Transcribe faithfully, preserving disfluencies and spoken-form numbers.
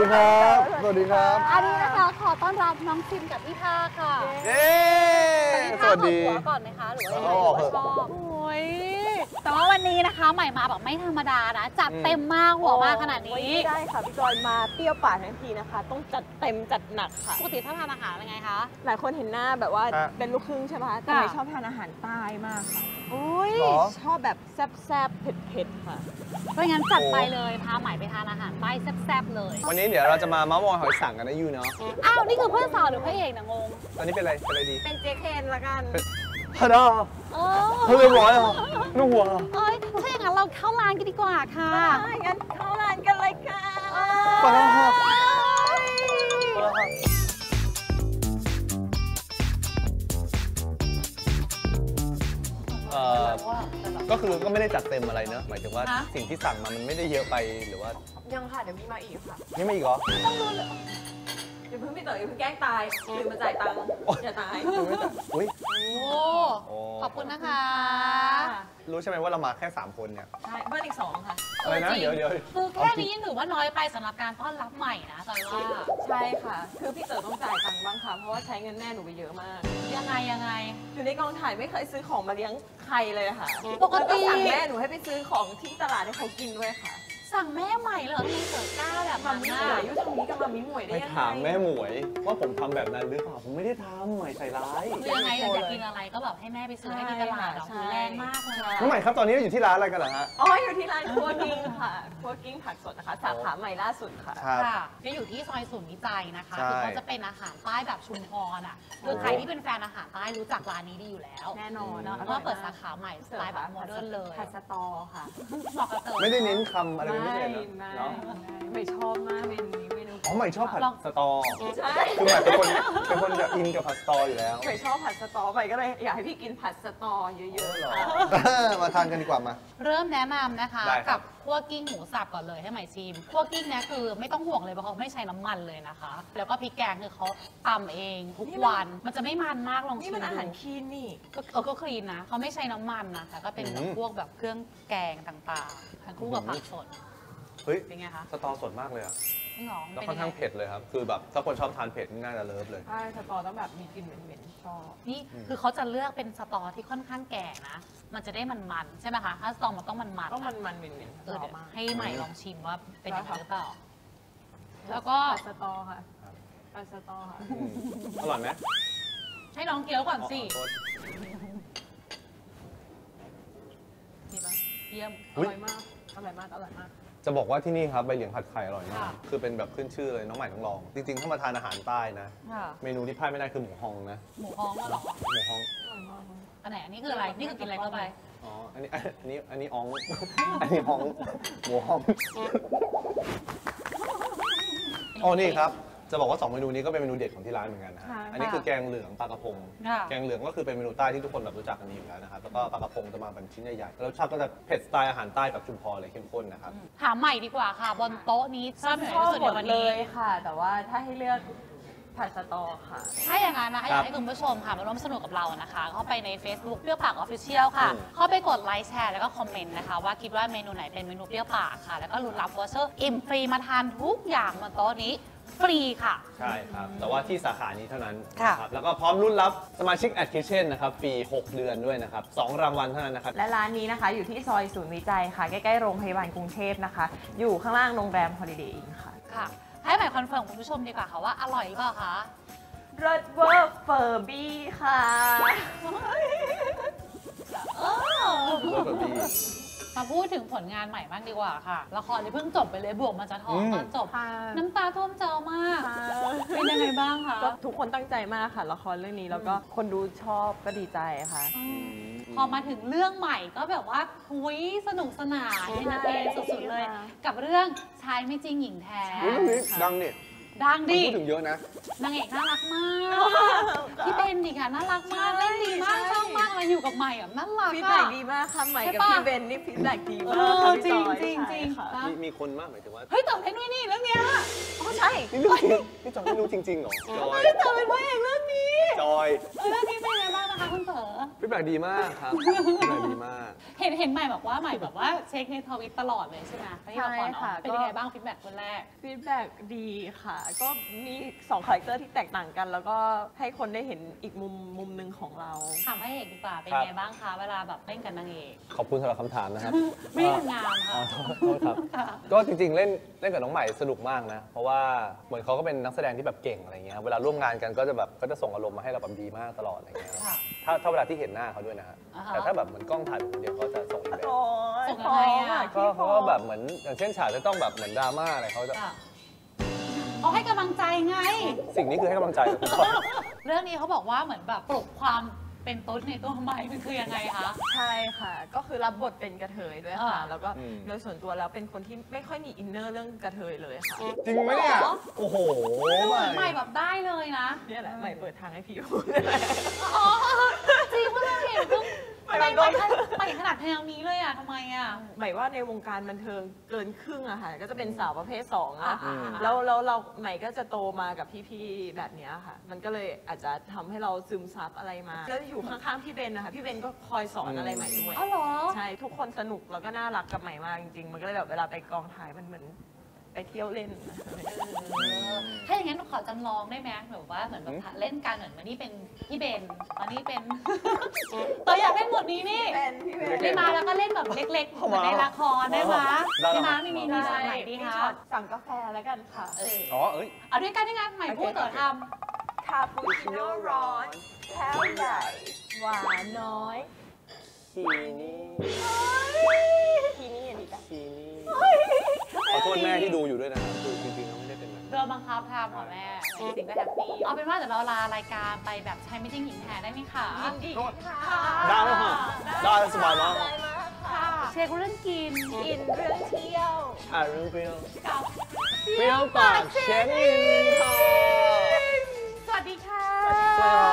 ดีครับสวัสดีครับอันนี้นะคะขอต้อนรับน้องซิมกับพี่ภาค่ะเย้สวัสดีหัวก่อนไหมคะหรือว่าชอบโอ้ยแต่ว่าวันนี้นะคะใหม่มาแบบไม่ธรรมดานะจัดเต็มมากหัวมากขนาดนี้ไม่ได้ค่ะพี่จอยมาเปรี้ยวปากทั้งทีนะคะต้องจัดเต็มจัดหนักค่ะปกติถ้าทานอาหารอะไรไงคะหลายคนเห็นหน้าแบบว่าเป็นลูกครึ่งใช่ไหมคะแต่ไม่ชอบทานอาหารใต้มากค่ะโอ้ยชอบแบบแซ่บๆเผ็ดๆค่ะเพราะงั้นจัดไปเลยพาใหม่ไปทานอาหารใต้แซ่บๆเลยวันนี้เดี๋ยวเราจะมาเม้ามอยหอยสังกันนะยูเนาะอ้าวนี่คือเพื่อนสาวหรือพระเอกนะงงตอนนี้เป็นอะไรเป็นอะไรดีเป็นเจเคนละกันฮัลโหลเฮ้ยร้อยอ่ะนุ่งหัวเอ้ยถ้าอย่างนั้นเราเข้าร้านกันดีกว่าค่ะงั้นเข้าร้านกันเลยค่ะไปแล้วครับก็คือก็ไม่ได้จัดเต็มอะไรเนอะหมายถึงว่าสิ่งที่สั่งมามันไม่ได้เยอะไปหรือว่ายังค่ะเดี๋ยวมีมาอีกค่ะยังไม่อีกเหรอต้องรู้เลยอย่าเพิ่งพี่เต๋ออย่าเพิ่งแกล้งตายลืมมาจ่ายตังค์อย่าตายอุ้ยโอ้ขอบคุณนะคะรู้ใช่ไหมว่าเรามาแค่สามคนเนี่ยใช่เพื่อนอีกสองค่ะอะไรนะเดี๋ยวเดี๋ยวคือแค่นี้ยังถือว่าน้อยไปสำหรับการต้อนรับใหม่นะจอยว่าใช่ค่ะคือพี่เต๋อต้องจ่ายตังค์บ้างค่ะเพราะว่าใช้เงินแม่หนูไปเยอะมากยังไงยังไงอยู่ในกองถ่ายไม่เคยซื้อของมาเลี้ยงใครเลยค่ะปกติสั่งแม่หนูให้ไปซื้อของที่ตลาดให้เขากินด้วยค่ะสั่งแม่ใหม่เหรอมีเต๋อกล้าแบบมามิหมวยยุทธนี้กับมามิหมวยได้ยังไงไปถามแม่หมวยว่าผมทำแบบนั้นหรือเปล่าผมไม่ได้ทำหมวยใส่ร้ายคือยังไงอยากกินอะไรก็แบบให้แม่ไปซื้อให้ที่ตลาดคือแรงมากเลยน้องใหม่ครับตอนนี้อยู่ที่ร้านอะไรกันเหรอฮะอ๋ออยู่ที่ร้านครัวกิ้งค่ะครัวกิ้งผักสดนะคะสาขาใหม่ล่าสุดค่ะค่ะจะอยู่ที่ซอยศูนย์วิจัยนะคะคือเขาจะเป็นอาหารใต้แบบชุมพรอ่ะคือใครที่เป็นแฟนอาหารใต้รู้จักร้านนี้ดีอยู่แล้วแน่นอนแล้วก็เปิดสาขาใหม่สไตล์แบบโมเดิร์นเลยผัดสตอค่ะเหมาะกับเต๋อไม่ได้เน้นคำอะไรไม่ได้เนาะไม่ชอบมากเมนูนี้เมนูอ๋อไม่ชอบผัดสตอใช่คือหมายเป็นคนเป็นคนจะอินกับผัดสตออยู่แล้วไม่ชอบผัดสตอไปก็เลยอยากให้พี่กินผัดสตอเยอะๆค่ะมาทานกันดีกว่ามาเริ่มแนะนำนะคะกับคั่วกิ้งหมูสับก่อนเลยให้ใหม่ชิมคั่วกิ้งเนี่ยคือไม่ต้องห่วงเลยเพราะเขาไม่ใช้น้ำมันเลยนะคะแล้วก็พริกแกงคือเขาตำเองทุกวันมันจะไม่มันมากลองชิมดูนี่มันอาหารคลีนนี่เออก็คลีนนะเขาไม่ใช้น้ำมันนะคะก็เป็นแบบพวกแบบเครื่องแกงต่างๆทั้งคู่กับผักสดเฮ้ยเป็นไงคะสตอสดมากเลยอะไม่งอแล้วค่อนข้างเผ็ดเลยครับคือแบบถ้าคนชอบทานเผ็ดน่าจะเลิฟเลยใช่สตอต้องแบบมีกลิ่นเหม็นๆชอบนี่คือเขาจะเลือกเป็นสตอที่ค่อนข้างแก่นะมันจะได้มันๆใช่ไหมคะถ้าสตอมันต้องมันๆต้องมันๆเหม็นๆเออเดี๋ยวให้ใหม่ลองชิมว่าเป็นยังไงหรือเปล่าแล้วก็สตอค่ะสตอค่ะอร่อยไหมให้ลองเคี้ยวก่อนสิดีปะเยี่ยมอร่อยมากอร่อยมากอร่อยมากจะบอกว่าที่นี่ครับใบเหลียงผัดไข่อร่อยมากคือเป็นแบบขึ้นชื่อเลยน้องใหม่ต้องลองจริงๆถ้ามาทานอาหารใต้นะเมนูที่พลาดไม่ได้คือหมูฮองนะหมูฮองเหรอหมูฮองอันไหนอันนี้คืออะไรนี่คือกินอะไรเข้าไปอ๋ออันนี้อันนี้อันนี้อองอันนี้ฮองหมูฮองอ๋อนี่ครับจะบอกว่าสองเมนูนี้ก็เป็นเมนูเด็ดของที่ร้านเหมือนกันนะอันนี้คือแกงเหลืองปลากระพงแกงเหลืองก็คือเป็นเมนูใต้ที่ทุกคนแบบรู้จักกันดีอยู่แล้วนะครับแล้วก็ปลากระพงจะมาเป็นชิ้นใหญ่ๆแล้วชอบก็จะเผ็ดสไตล์อาหารใต้แบบชุมพรเลยเข้มข้นนะครับถามใหม่ดีกว่าค่ะบนโต๊ะนี้ชอบชอบหมดเลยค่ะแต่ว่าถ้าให้เลือกผัดสตอค่ะถ้าอย่างนั้นนะคะอยากให้คุณผู้ชมค่ะมาร่วมสนุกกับเรานะคะเข้าไปใน Facebook เปรี้ยวปาก Official ค่ะเข้าไปกดไลค์แชร์แล้วก็คอมเมนต์นะคะว่าคิดว่าเมนูไหนเป็นเมนูเปรี้ยวปากค่ะแล้วก็ลุ้นรับวอเชอร์อิ่มฟรีมาทานทุกอย่างบนโต๊ะนี้ฟรีค่ะใช่ครับแต่ว่าที่สาขานี้เท่านั้นครับแล้วก็พร้อมรุ่นรับสมาชิก แอท คิทเช่น นะครับฟรีหกเดือนด้วยนะครับสองรางวัลเท่านั้นนะครับและร้านนี้นะคะอยู่ที่ซอยศูนย์วิจัยค่ะใกล้ๆโรงพยาบาลกรุงเทพนะคะอยู่ข้างล่างโรงแรม Holiday Inn ค่ะค่ะให้ใหม่คอนเฟิร์มคุณผู้ชมดีกว่าค่ะว่าอร่อยหรือเปล่าคะรสเวอร์เฟอร์บี้ค่ะมาพูดถึงผลงานใหม่บ้างดีกว่าค่ะละครที่เพิ่งจบไปเลยบวกมันจะทองตอนจบน้ำตาท่วมจอมากเป็นยังไงบ้างคะทุกคนตั้งใจมากค่ะละครเรื่องนี้แล้วก็คนดูชอบก็ดีใจค่ะพอมาถึงเรื่องใหม่ก็แบบว่าหุยสนุกสนานในนั้นเองสุดๆเลยกับเรื่องชายไม่จริงหญิงแท้เรื่องนี้ดังเนี่ยดังดิพูดถึงเยอะนะนางเอกน่ารักมากพี่เบนดิค่ะน่ารักมากเล่นดีมากชอบมากอะไรอยู่กับใหม่อ่ะน่ารักฟีดแบ็กดีมากค่ะใหม่กับพี่เบนนี่ฟีดแบ็กดีมากค่ะจริงจริงจริงมีคนมากหมายถึงว่าเฮ้ยต่อเล่นด้วยนี่เรื่องเนี้ยอ๋อใช่นี่เรื่องจริงนี่จอยไม่รู้จริงๆเหรอจอยต่อเป็นพระเอกเรื่องนี้จอยเรื่องนี้เป็นยังไงบ้างนะคะคุณเต๋อพี่แบ็กดีมากครับฟีดแบ็กดีมากเห็นเห็นใหม่บอกว่าใหม่แบบว่าเช็คในทวิตตลอดเลยใช่ไหมที่ละครใช่ค่ะเป็นยังไงบ้างฟีดแบ็กคนแรกฟีดแบ็กดีค่ะ ก็มีสองคาแรคเตอร์ที่แตกต่างกัน แล้วก็ให้คนได้เห็นอีกมุมมุมหนึ่งของเราถามให้เอกดีกว่าเป็นครับไงบ้างคะเวลาแบบเล่นกับนางเอกขอบคุณสำหรับคำถามนะครับไม่ได้ทำงานอ๋อค่ะโทษครับ ก็จริงๆ เล่นเล่นกับน้องใหม่สนุกมากนะ เพราะว่าเหมือนเขาก็เป็นนักแสดงที่แบบเก่งอะไรเงี้ยครับเวลาร่วมงานกันก็จะแบบก็จะส่งอารมณ์มาให้เราแบบดีมากตลอดอะไรเงี้ยค่ะถ้าถ้าเวลาที่เห็นหน้าเขาด้วยนะฮะอ่าฮะแต่ถ้าแบบเหมือนกล้องถ่ายคนเดียวเขาจะส่งอีกแบบโอ้ยส่งยังไงอะก็เขาก็แบบเหมือนอย่างเช่นฉากจะต้องแบบเหมือนดราม่าอะไรเขาจะค่ะเขาให้กำลังใจไงสิ่งนี้คือให้กำลังใจกับทุกคนเรื่องนี้เขาบอกว่าเหมือนแบบปลุกความเป็นตุ๊ดในตัวใหม่มันคือยังไงคะใช่ค่ะ ก็คือรับบทเป็นกระเทยด้วยค่ะอ่าแล้วก็อืมโดยส่วนตัวแล้วเป็นคนที่ไม่ค่อยมีอินเนอร์เรื่องกระเทยเลยค่ะจริงไหมเนี่ย โอ้โหเหมือนใหม่แบบได้เลยนะเนี่ยแหละใหม่เปิดทางให้พี่พูดอ๋อจริงว่าเราเห็นคือไม่ไม่โดไม่นไม่ขนาดเพลงนี้เลยอ่ะทำไมอ่ะหมายว่าในวงการบันเทิงเกินครึ่งอะค่ะก็จะเป็นสาวประเภทสองอะอ่าแล้วแล้วเราใหม่ก็จะโตมากับพี่ๆแบบเนี้ยค่ะ มันก็เลยอาจจะทำให้เราซึมซับอะไรมาก็อยู่ข้างๆพี่เบนนะคะพี่เบนก็คอยสอนอะไรใหม่ด้วยอ๋อเหรอใช่ทุกคนสนุกแล้วก็น่ารักกับใหม่มากจริงๆ มันก็เลยแบบเวลาไปกองถ่ายมันเหมือนไปเที่ยวเล่นถ้าอย่างนั้นหนูขอจำลองได้ไหมแบบว่าเหมือนแบบเล่นกันเหมือนวันนี้เป็นพี่เบนตอนนี้เป็น ตัวอยากเล่นบทนี้นี่เป็นพี่เบนได้มาแล้วก็เล่นแบบเล็กๆเหมือนในละครได้ไหมได้ได้ไหมครับมีมีมีช็อตไหนดีคะสั่งกาแฟแล้วกันค่ะเอออ๋อ เอ้ยเอาด้วยกันได้ไงใหม่พูดต่อทคาปูชิโน่ร้อนแก้วใหญ่หวานน้อยคีนี่ทีนี่อันนี้จ้ะคีนี่ขอโทษแม่ที่ดูอยู่ด้วยนะครับคือจริงๆแล้วไม่ได้เป็นแบบำโดนบังคับทำค่ะแม่จริงๆก็แฮปปี้เอาเป็นว่าเดี๋ยวเราลารายการไปแบบใช้ไม่จริงหญิงแท้ได้ไหมคะยินดีค่ะได้ไหมคะได้สบายมากได้มากค่ะเช็คเรื่องกินกินเรื่องเที่ยวอ่ะเรื่องเปรี้ยวกับเปรี้ยวปากเช็คอินค่ะสวัสดีค่ะสวัสดีครับ